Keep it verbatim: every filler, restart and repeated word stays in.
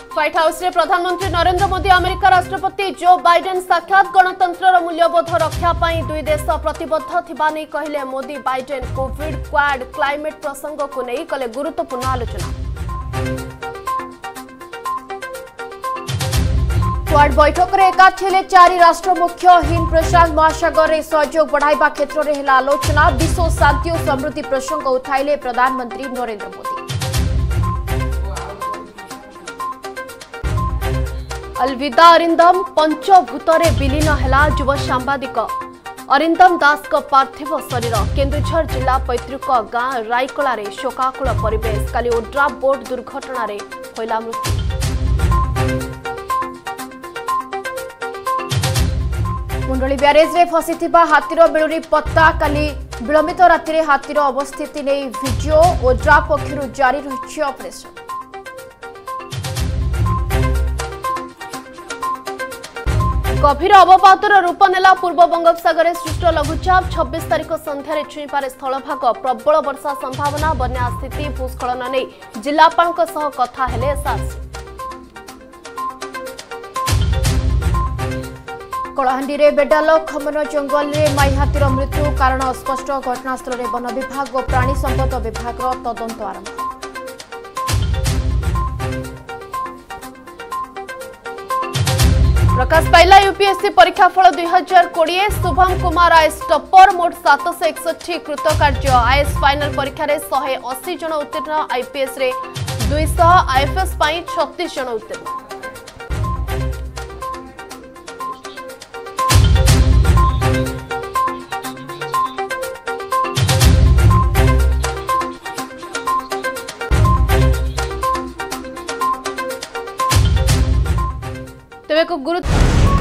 White house रे प्रधानमंत्री Narendra Modi America राष्ट्रपति जो बाइडेन साक्षात गणतंत्र मूल्यबोध रक्षा पाई दुई देश प्रतिबद्ध थिबा नै कहिले Modi Biden Covid Quad climate प्रसंग को नै कले गुरुत्वपूर्ण आलोचना। क्वाड बैठक रे एकाठेले चारि राष्ट्र मुख्य हिंद प्रशांत महासागर रे सहयोग बढ़ाइबा क्षेत्र रे हेला आलोचना। विश्व शांति और समृद्धि प्रसंग उठाइले प्रधानमंत्री नरेंद्र मोदी। अलविदा अरिंदम पंचभूतरे विलीन हेला युव सांबादिक अरिंदम दास का पार्थिव शरीर केन्दुझर जिला पैतृक गाँ रायकला रे शोकाकुल परिवेश। काली ओड्रा बोट दुर्घटना रे होइला मृत्यु। मुंडली ब्यारेज रे फसीथिबा हाथीर बेलुरी पत्ता काली विलंबित राति रे हाथीर अवस्थिति नै भिडियो ओड्रा पक्षरु जारी रहिछि ऑपरेशन। गभीर अवपातर रूप नेला पूर्व बंगोपसागर सृष्ट लघुचाप छब्बीस तारिख संध्यारे छुईपारे स्थलभाग प्रबल वर्षा संभावना। बन्या स्थिति भूस्खलन नै जिलापालक सह कथा हेले एसआरसी। कलाहांडी रे बेडाल खमन जंगल में माई हाथीर मृत्यु कारण अस्पष्ट। घटनास्थल में वन विभाग और प्राणी संपद विभाग तदंत आरंभ। प्रकाश पाइला यूपीएससी परीक्षाफल दुई हजार कोड़े शुभम कुमार आईएस टप्पर मोट सात सौ एकसठ कृतकार्य। आईएस फाइनाल परीक्षा रे शहे अशी जन उत्तीर्ण आईपीएस रे दुईश आईएफएस पाई छत्तीस जन उत्तीर्ण। तेज गुरुत्व